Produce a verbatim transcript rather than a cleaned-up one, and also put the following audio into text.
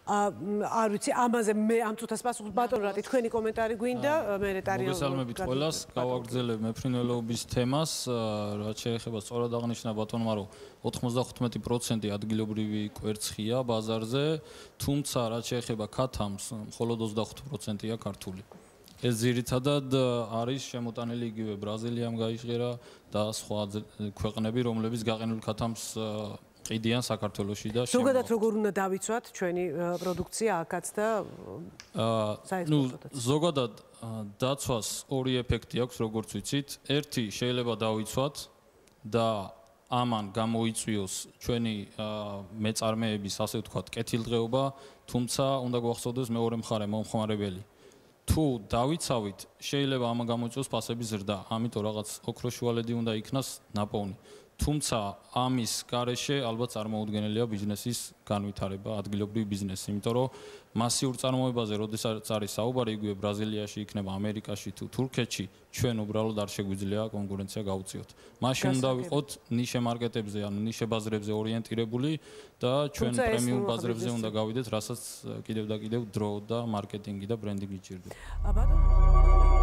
არ ვიცი ამაზე მე ამ წუთას პასუხს ბატონ რატი თქვენი კომენტარი გვინდა მე ნეტარიო მოგესალმებით ყველას გავაგრძელებ მეფრინველობის თემას რაც შეეხება სწორად აღნიშნა ბატონმა რომ ოთხმოცდახუთმეტი პროცენტი ადგილობრივი კვერცხია ბაზარზე თუმცა რაც შეეხება ქათამს მხოლოდ ოცდახუთი პროცენტია ქართული ეს ძირითადად არის შემოტანილი იგივე ბრაზილიამ გაიჟღერა და სხვა ქვეყნები რომლებიც გაყინულ ქათამს ყიდიან საქართველოში და ზოგადად როგორ უნდა დავიცვათ ჩვენი პროდუქცია აქაც და ნუ ზოგადად დაცვას ორი ეფექტი აქვს როგორც ვიცით ერთი შეიძლება დავიცვათ და ამან გამოიწვიოს ჩვენი მეწარმეების ასე ვთქვათ კეთილდღეობა თუმცა უნდა გვახსოვდეს მეორე მხარე მომხმარებელი თუ დავიცავით შეიძლება ამან გამოიწვიოს ფასების ზრდა ამიტომ რაღაც ოქროშუალედი უნდა იქნას ნაპოვნი თუმცა ამის გარეშე ალბათ წარმოუდგენელია ბიზნესის განვითარება, ადგილობრივი ბიზნესი, იმიტომ რომ მასიურ წარმოებაზე, როდესაც არის საუბარი, იგივე ბრაზილიაში, იქნება ამერიკაში თუ თურქეთში, ჩვენ უბრალოდ არ შეგვიძლია კონკურენცია გავუწიოთ. მაშინ უნდა ვიყოთ ნიშე მარკეტებზე, ანუ ნიშე ბაზრებზე ორიენტირებული და ჩვენ პრემიუმ ბაზრებზე უნდა გავიდეთ, რასაც კიდევ და კიდევ დრო და მარკეტინგი და ბრენდინგი ჭირდება.